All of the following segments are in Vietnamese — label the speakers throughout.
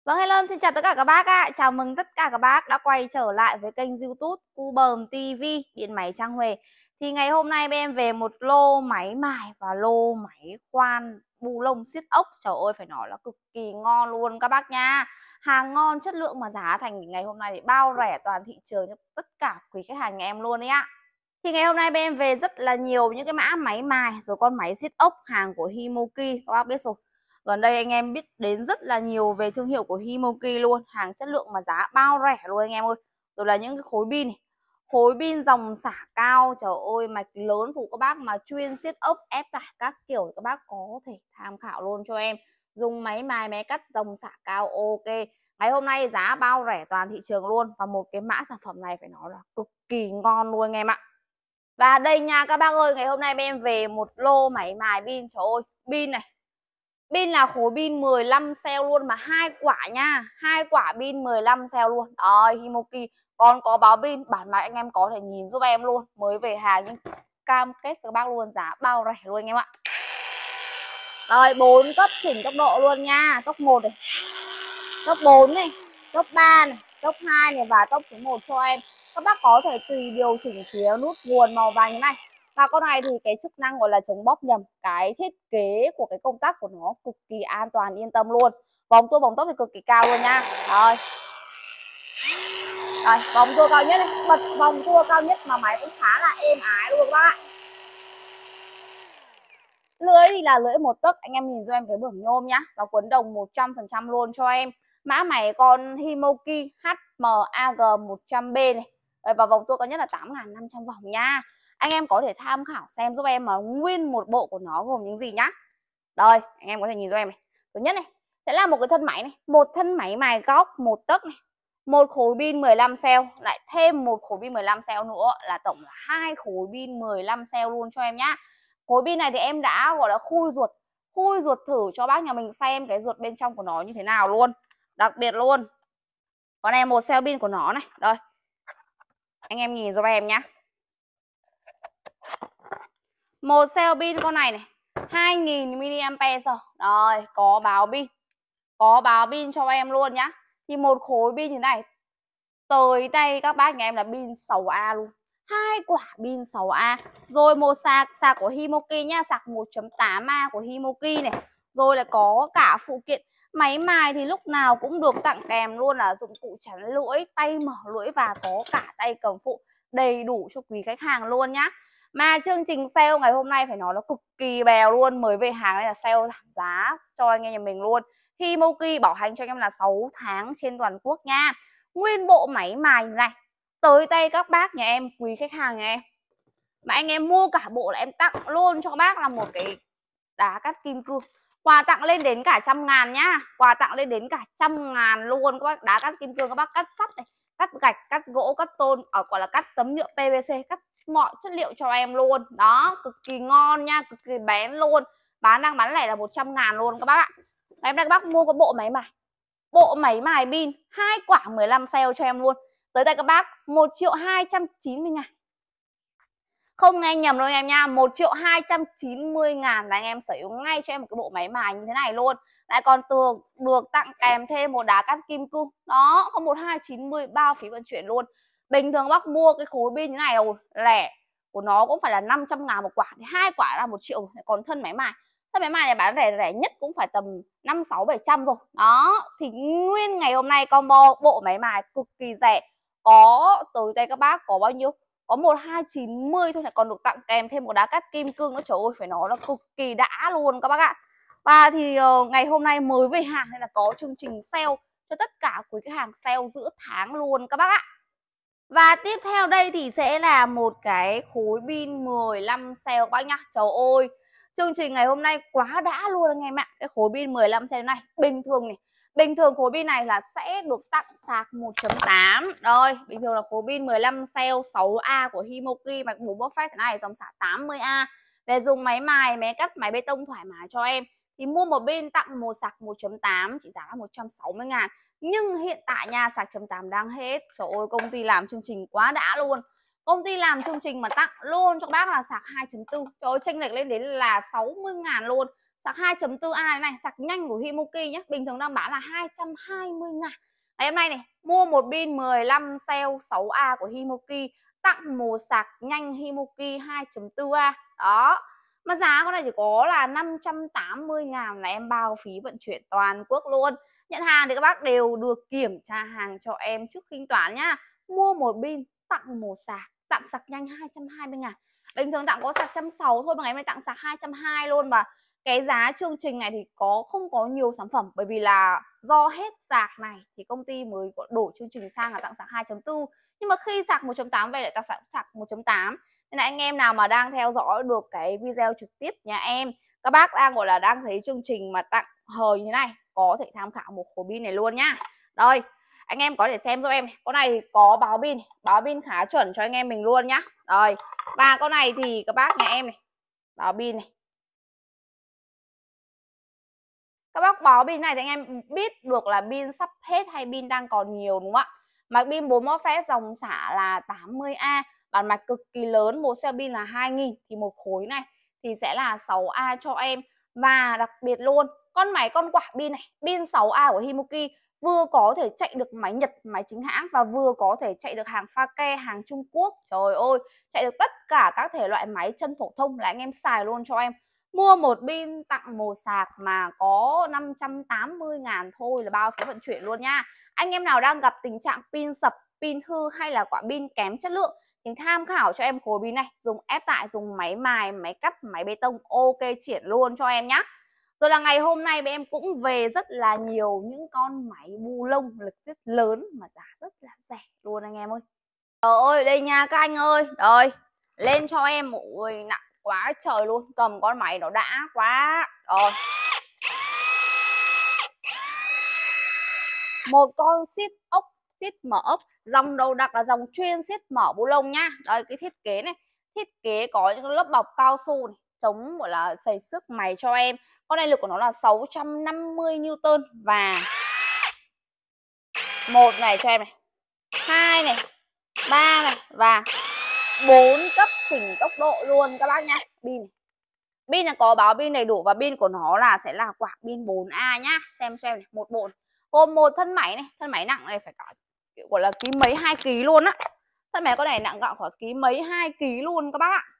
Speaker 1: Vâng, hello, em xin chào tất cả các bác ạ. Chào mừng tất cả các bác đã quay trở lại với kênh YouTube Cubờm TV Điện máy Trang Huệ. Thì ngày hôm nay bên em về một lô máy mài và lô máy khoan bu lông siết ốc. Trời ơi, phải nói là cực kỳ ngon luôn các bác nha. Hàng ngon, chất lượng mà giá thành ngày hôm nay thì bao rẻ toàn thị trường cho tất cả quý khách hàng nhà em luôn đấy ạ. Thì ngày hôm nay bên em về rất là nhiều những cái mã máy mài rồi con máy siết ốc hàng của Himoki, các bác biết rồi. Gần đây anh em biết đến rất là nhiều về thương hiệu của Himoki luôn, hàng chất lượng mà giá bao rẻ luôn anh em ơi. Rồi là những cái khối pin này, khối pin dòng xả cao, trời ơi mạch lớn phụ các bác mà chuyên siết ốc ép tải các kiểu, các bác có thể tham khảo luôn cho em. Dùng máy mài máy cắt dòng xả cao ok. Ngày hôm nay giá bao rẻ toàn thị trường luôn, và một cái mã sản phẩm này phải nói là cực kỳ ngon luôn anh em ạ. Và đây nha các bác ơi, ngày hôm nay em về một lô máy mài pin. Trời ơi, pin này, pin là khối pin 15 cell luôn mà 2 quả nha, 2 quả pin 15 cell luôn. Rồi Himoki còn có báo pin bản mạch, anh em có thể nhìn giúp em luôn. Mới về hàng nhưng cam kết các bác luôn, giá bao rẻ luôn anh em ạ. Rồi 4 cấp chỉnh tốc độ luôn nha. Tốc 1 này, tốc 4 này, tốc 3 này, tốc 2 này và tốc số 1 cho em. Các bác có thể tùy điều chỉnh phía nút nguồn màu vàng như này. Và con này thì cái chức năng gọi là chống bóp nhầm. Cái thiết kế của cái công tắc của nó cực kỳ an toàn, yên tâm luôn. Vòng tua vòng tốc thì cực kỳ cao luôn nha. Rồi. Rồi, vòng tua cao nhất này, bật vòng tua cao nhất mà máy cũng khá là êm ái luôn các bác ạ. Lưỡi thì là lưỡi 1 tấc, anh em nhìn cho em cái bưởng nhôm nhá, và quấn đồng 100% luôn cho em. Mã máy con Himoki HMAG 100B này. Và vòng tua cao nhất là 8.500 vòng nha. Anh em có thể tham khảo xem giúp em mà nguyên một bộ của nó gồm những gì nhá. Rồi, anh em có thể nhìn cho em này. Thứ nhất này, sẽ là một cái thân máy này, một thân máy mài góc 1 tấc này, một khối pin 15 cell, lại thêm một khối pin 15 cell nữa là tổng là 2 khối pin 15 cell luôn cho em nhá. Khối pin này thì em đã gọi là khui ruột thử cho bác nhà mình xem cái ruột bên trong của nó như thế nào luôn. Đặc biệt luôn. Con này một cell pin của nó này. Rồi. Anh em nhìn giúp em nhá. Một cell pin con này này, 2000 mAh. Rồi, có báo pin. Có báo pin cho em luôn nhá. Thì một khối pin như này tới tay các bác nhà em là pin 6A luôn. 2 quả pin 6A. Rồi một sạc của Himoki nhá, sạc 1.8A của Himoki này. Rồi là có cả phụ kiện máy mài thì lúc nào cũng được tặng kèm luôn là dụng cụ chắn lưỡi, tay mở lưỡi và có cả tay cầm phụ, đầy đủ cho quý khách hàng luôn nhá. Mà chương trình sale ngày hôm nay phải nói nó cực kỳ bèo luôn, mới về hàng đây là sale giảm giá cho anh em nhà mình luôn. Himoki bảo hành cho anh em là 6 tháng trên toàn quốc nha. Nguyên bộ máy mài này tới tay các bác nhà em, quý khách hàng nhà em, mà anh em mua cả bộ là em tặng luôn cho các bác là một cái đá cắt kim cương. Quà tặng lên đến cả 100.000 nhá. Quà tặng lên đến cả 100.000 luôn các bác. Đá cắt kim cương các bác cắt sắt này, cắt gạch, cắt gỗ, cắt tôn, gọi là cắt tấm nhựa PVC, cắt mọi chất liệu cho em luôn. Đó, cực kỳ ngon nha, cực kỳ bén luôn. Đang bán lẻ là 100.000 luôn các bác ạ. Em các bác mua cái bộ máy mài. Bộ máy mài pin 2 quả 15 cell cho em luôn. Tới tay các bác 1.290.000. Không nghe nhầm đâu em nha, 1.290.000 là anh em sở hữu ngay cho em một cái bộ máy mài như thế này luôn. Lại còn được tặng kèm thêm một đá cắt kim cương. Đó, có 1.290 bao phí vận chuyển luôn. Bình thường bác mua cái khối pin như này rồi, lẻ của nó cũng phải là 500.000 một quả, thì 2 quả là 1 triệu. Còn thân máy mài, thân máy mài này bán rẻ nhất cũng phải tầm 5, 6, 700 rồi. Đó, thì nguyên ngày hôm nay combo bộ máy mài cực kỳ rẻ. Có tới tay các bác có bao nhiêu? Có 1.290 thôi, lại còn được tặng kèm thêm một đá cắt kim cương nữa. Trời ơi, phải nói là cực kỳ đã luôn các bác ạ. Và thì ngày hôm nay mới về hàng nên là có chương trình sale cho tất cả quý khách hàng, sale giữa tháng luôn các bác ạ. Và tiếp theo đây thì sẽ là một cái khối pin 15 cell các bác nhá. Trời ơi, chương trình ngày hôm nay quá đã luôn anh em ạ. Cái khối pin 15 cell này, bình thường này, bình thường khối pin này là sẽ được tặng sạc 1.8. Rồi, bình thường là khối pin 15 cell 6A của Himoki mạch 4 perfect thế này, dòng sạc 80A. Về dùng máy mài, máy cắt, máy bê tông thoải mái cho em. Thì mua một pin tặng một sạc 1.8 chỉ giá là 160.000. Nhưng hiện tại nha, sạc chấm 8 đang hết. Trời ơi, công ty làm chương trình quá đã luôn. Công ty làm chương trình mà tặng luôn cho các bác là sạc 2.4. Trời ơi, chênh lệch lên đến là 60.000 luôn. Sạc 2.4A này, sạc nhanh của Himoki nhé. Bình thường đang bán là 220.000. Ngày hôm nay này, mua một pin 15 cell 6A của Himoki, tặng một sạc nhanh Himoki 2.4A. Đó. Mà giá con này chỉ có là 580.000 là em bao phí vận chuyển toàn quốc luôn. Nhận hàng thì các bác đều được kiểm tra hàng cho em trước thanh toán nhá. Mua một pin tặng một sạc, tặng sạc nhanh 220.000. Bình thường tặng có sạc 160 thôi mà ngày hôm nay tặng sạc 220 luôn. Mà cái giá chương trình này thì không có nhiều sản phẩm, bởi vì là do hết sạc này thì công ty mới đổi chương trình sang là tặng sạc 2.4. Nhưng mà khi sạc 1.8 về lại tặng sạc 1.8. Nên là anh em nào mà đang theo dõi được cái video trực tiếp nhà em, các bác đang gọi là đang thấy chương trình mà tặng hời như thế này, có thể tham khảo một khối pin này luôn nhá. Đây, anh em có thể xem giúp em này. Con này có báo pin khá chuẩn cho anh em mình luôn nhá. Rồi, và con này thì các bác nhà em này, báo pin này. Các bác báo pin này thì anh em biết được là pin sắp hết hay pin đang còn nhiều, đúng không ạ? Mạch pin 4 MOSFET dòng xả là 80A, bản mạch cực kỳ lớn, một cell pin là 2000 thì một khối này thì sẽ là 6A cho em. Và đặc biệt luôn, con quả pin này, pin 6A của Himoki vừa có thể chạy được máy Nhật, máy chính hãng, và vừa có thể chạy được hàng pha ke, hàng Trung Quốc. Trời ơi, chạy được tất cả các thể loại máy chân phổ thông là anh em xài luôn cho em. Mua một pin tặng một sạc mà có 580.000 thôi là bao phí vận chuyển luôn nha. Anh em nào đang gặp tình trạng pin sập, pin hư hay là quả pin kém chất lượng thì tham khảo cho em khối pin này, dùng ép tại, dùng máy mài, máy cắt, máy bê tông, ok triển luôn cho em nhá. Rồi là ngày hôm nay em cũng về rất là nhiều những con máy bu lông lực rất lớn mà giá rất là rẻ luôn anh em ơi. Trời ơi, đây nha các anh ơi. Rồi, lên cho em. Ôi, nặng quá trời luôn. Cầm con máy nó đã quá. Rồi, một con siết ốc, siết mở ốc. Dòng đầu đặc là dòng chuyên siết mở bu lông nhá. Đây, cái thiết kế này, thiết kế có những lớp bọc cao su này, chống gọi là xầy sức mày cho em. Con này lực của nó là 650 Newton. Và một này cho em này, 2 này, 3 này, và 4 cấp chỉnh tốc độ luôn các bác nhá. Pin là có báo pin đầy đủ, và pin của nó là sẽ là quả pin 4A nhá. Xem này, một bộ gồm một thân máy này, thân máy nặng này phải cả kiểu gọi là ký mấy 2 kg luôn á. Thân máy con này nặng gạo khoảng ký mấy 2 kg luôn các bác ạ.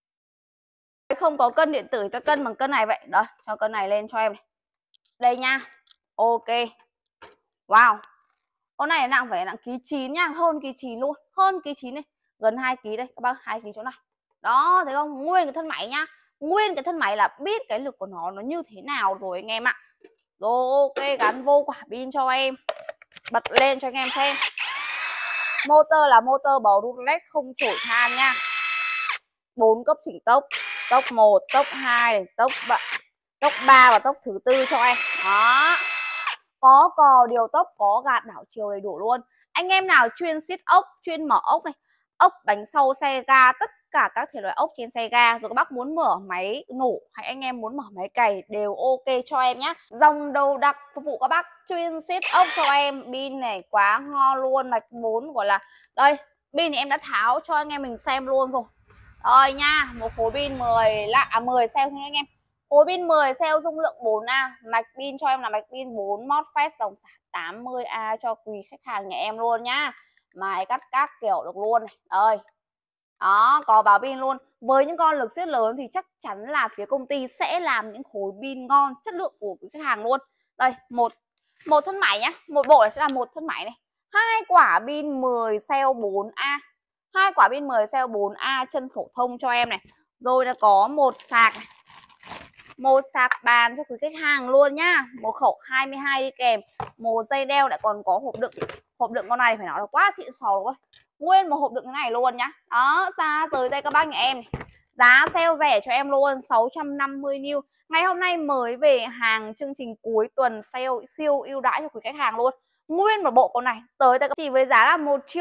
Speaker 1: Không có cân điện tử, ta cân bằng cân này vậy. Đó, cho cân này lên cho em này. Đây nha. Ok. Wow. Con này nặng phải nặng ký 9 nha, hơn ký 9 luôn, hơn ký 9 này, gần 2 kg đây các bác, 2 kg chỗ này. Đó, thấy không? Nguyên cái thân máy nhá. Nguyên cái thân máy là biết cái lực của nó như thế nào rồi anh em ạ. Rồi ok, gắn vô quả pin cho em. Bật lên cho anh em xem. Motor là motor bầu đun led không chổi than nha. 4 cấp chỉnh tốc. Tốc 1, tốc 2 này, tốc 3 và tốc thứ 4 cho em. Đó. Có cò điều tốc, có gạt đảo chiều đầy đủ luôn. Anh em nào chuyên siết ốc, chuyên mở ốc này, ốc bánh sau xe ga, tất cả các thể loại ốc trên xe ga, rồi các bác muốn mở máy nổ hay anh em muốn mở máy cày đều ok cho em nhé. Dòng đầu đặc phục vụ các bác chuyên siết ốc cho em. Pin này quá ngon luôn, mạch 4 gọi là đây, pin thì em đã tháo cho anh em mình xem luôn rồi. Rồi nha, một khối pin 10 cell cho anh em. Khối pin 10 cell dung lượng 4A, mạch pin cho em là mạch pin 4 MOSFET dòng xả 80A cho quý khách hàng nhà em luôn nhá. Mài cắt các kiểu được luôn này. Ơi. Đó, có báo pin luôn. Với những con lực siết lớn thì chắc chắn là phía công ty sẽ làm những khối pin ngon, chất lượng của quý khách hàng luôn. Đây, một thân máy nhá, một bộ này sẽ là một thân máy này. 2 quả pin 10 cell 4A. 2 quả pin 10 cell 4A chân phổ thông cho em này. Rồi là có một sạc này. Một sạc bàn cho quý khách hàng luôn nhá. Một khẩu 22 đi kèm. Một dây đeo lại còn có hộp đựng. Hộp đựng con này phải nói là quá xịn sò luôn. Nguyên một hộp đựng thế này luôn nhá. Đó, ra tới tay các bác nhà em này. Giá sale rẻ cho em luôn, 650 new. Ngày hôm nay mới về hàng chương trình cuối tuần sale siêu ưu đãi cho quý khách hàng luôn. Nguyên một bộ con này tới tay chỉ với giá là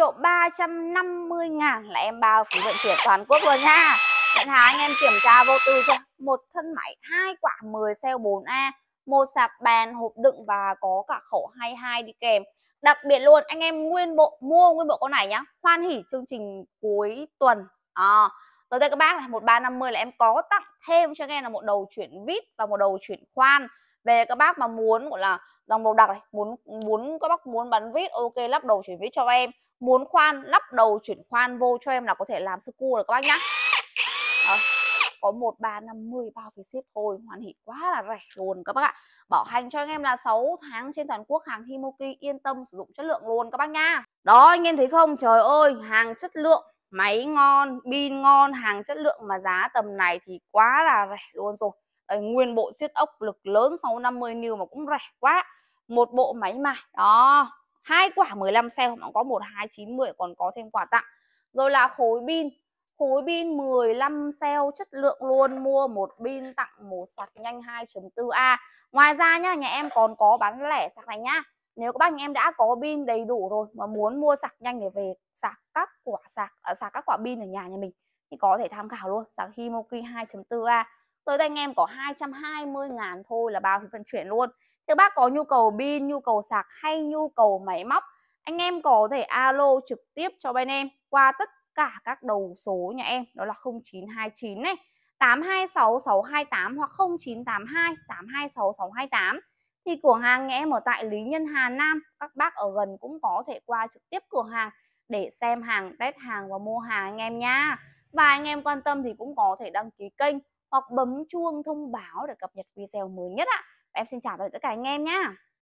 Speaker 1: 1.350.000 là em bao phí vận chuyển toàn quốc luôn nha. Nhận hàng anh em kiểm tra vô tư cho. Một thân máy 2 quả 10 cell 4A, một sạc bàn, hộp đựng và có cả khẩu 22 đi kèm. Đặc biệt luôn anh em mua nguyên bộ con này nhá. Hoan hỉ chương trình cuối tuần. Rồi đây các bác này, 1350 là em có tặng thêm cho anh em là một đầu chuyển vít và một đầu chuyển khoan. Về các bác mà muốn gọi là dòng đầu đặc này, muốn các bác muốn bắn vít, ok lắp đầu chuyển vít cho em, muốn khoan lắp đầu chuyển khoan vô cho em là có thể làm sơ cua được các bác nhá. Đó, có 1350 bao phí ship thôi, hoàn hỷ quá là rẻ luôn các bác ạ. Bảo hành cho anh em là 6 tháng trên toàn quốc, hàng Himoki, yên tâm sử dụng chất lượng luôn các bác nha. Đó anh em thấy không, trời ơi, hàng chất lượng, máy ngon, pin ngon, hàng chất lượng mà giá tầm này thì quá là rẻ luôn rồi. Đây, nguyên bộ siết ốc lực lớn 650N mà cũng rẻ quá. Một bộ máy mài, đó, 2 quả 15 cell, nó có 1, 2, 9, 10 còn có thêm quà tặng. Rồi là khối pin 15 cell chất lượng luôn, mua một pin tặng một sạc nhanh 2.4A. Ngoài ra nhá, nhà em còn có bán lẻ sạc này nhá. Nếu các bác nhà em đã có pin đầy đủ rồi mà muốn mua sạc nhanh để về sạc các quả pin ở nhà mình thì có thể tham khảo luôn, sạc Himoki 2.4A. Tới đây anh em có 220.000 thôi là bao phí vận chuyển luôn. Nếu bác có nhu cầu pin, nhu cầu sạc hay nhu cầu máy móc, anh em có thể alo trực tiếp cho bên em qua tất cả các đầu số nhà em, đó là 0929 này, 826628 hoặc 0982 826628. Thì cửa hàng nhà em ở tại Lý Nhân Hà Nam, các bác ở gần cũng có thể qua trực tiếp cửa hàng để xem hàng, test hàng và mua hàng anh em nha. Và anh em quan tâm thì cũng có thể đăng ký kênh hoặc bấm chuông thông báo để cập nhật video mới nhất ạ. Em xin chào tất cả anh em nhé.